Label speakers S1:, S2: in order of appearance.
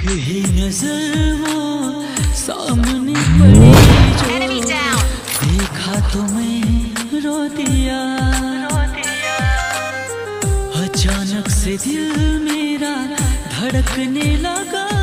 S1: यही नजर वो सामने पड़ी जो देखा तो मैं रो दिया। अचानक से दिल मेरा धड़कने लगा।